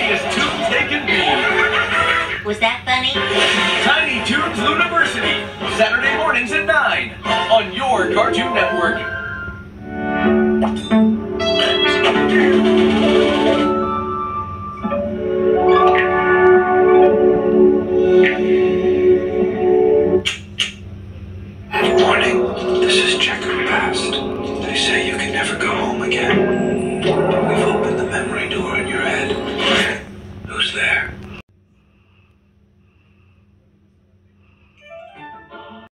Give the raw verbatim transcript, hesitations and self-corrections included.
funniest tunes they can be. Was that funny? Tiny Toons University, Saturday mornings at nine on your Cartoon Network. Good morning. This is Checker Past. They say you can never go home again.